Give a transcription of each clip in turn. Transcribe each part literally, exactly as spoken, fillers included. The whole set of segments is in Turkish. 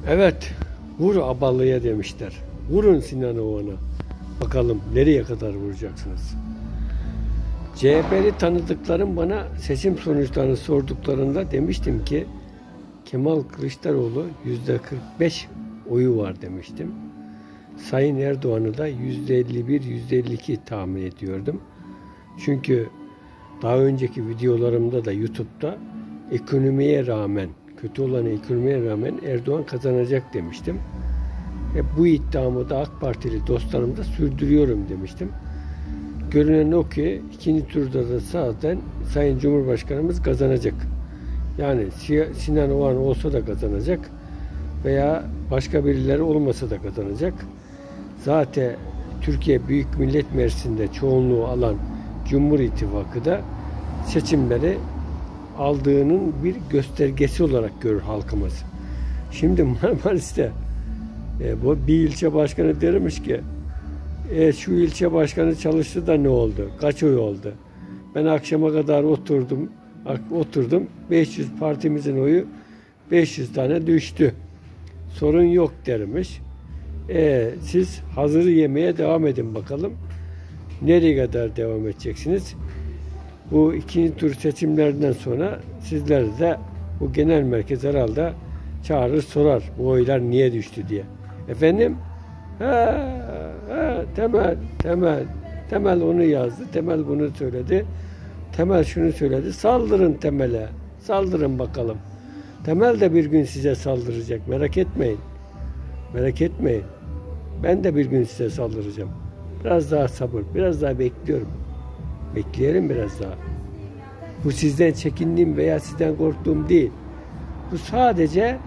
Evet, vur Aballı'ya demişler. Vurun Sinan Oğan'a. Bakalım nereye kadar vuracaksınız? C H P'li tanıdıklarım bana seçim sonuçlarını sorduklarında demiştim ki Kemal Kılıçdaroğlu yüzde kırk beş oyu var demiştim. Sayın Erdoğan'ı da yüzde elli bir yüzde elli iki tahmin ediyordum. Çünkü daha önceki videolarımda da YouTube'da ekonomiye rağmen, kötü olan ekonomiye rağmen Erdoğan kazanacak demiştim. Ve bu iddiamı da AK Partili dostlarımda sürdürüyorum demiştim. Görünen o ki ikinci turda da zaten Sayın Cumhurbaşkanımız kazanacak. Yani Sinan Oğan olsa da kazanacak veya başka birileri olmasa da kazanacak. Zaten Türkiye Büyük Millet Meclisi'nde çoğunluğu alan Cumhur İttifakı da seçimleri aldığının bir göstergesi olarak görür halkımız. Şimdi Marmaris'te e, bu bir ilçe başkanı dermiş ki e, şu ilçe başkanı çalıştı da ne oldu? Kaç oy oldu? Ben akşama kadar oturdum oturdum beş yüz partimizin oyu beş yüz tane düştü. Sorun yok dermiş. E, siz hazır yemeye devam edin bakalım. Nereye kadar devam edeceksiniz? Bu ikinci tur seçimlerinden sonra sizler de bu genel merkez herhalde çağırır sorar bu oylar niye düştü diye. Efendim? Ha, ha, Temel, Temel, Temel onu yazdı, Temel bunu söyledi. Temel şunu söyledi. Saldırın Temel'e. Saldırın bakalım. Temel de bir gün size saldıracak. Merak etmeyin. Merak etmeyin. Ben de bir gün size saldıracağım. Biraz daha sabır. Biraz daha bekliyorum. Bekleyelim biraz daha. Bu sizden çekindiğim veya sizden korktuğum değil. Bu sadece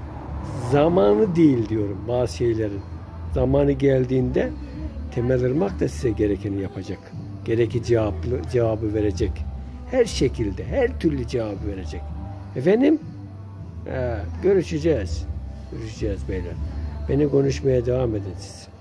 zamanı değil diyorum bazı şeylerin. Zamanı geldiğinde Temel Irmak da size gerekeni yapacak. Gerekli cevaplı, cevabı verecek. Her şekilde, her türlü cevabı verecek. Efendim? Ee, görüşeceğiz. Görüşeceğiz beyler. Beni konuşmaya devam edin siz.